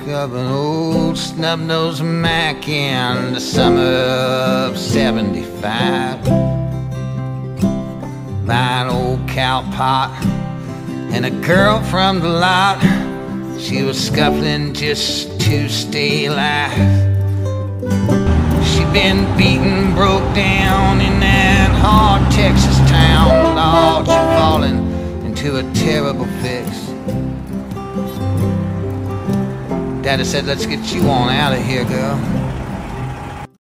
of an old snub-nosed Mac in the summer of '75. Buy an old cow pot and a girl from the lot. She was scuffling just to stay alive. She'd been beaten, broke down in that hard Texas town. Lord, she'd fallen into a terrible fix. Daddy said, let's get you on out of here, girl.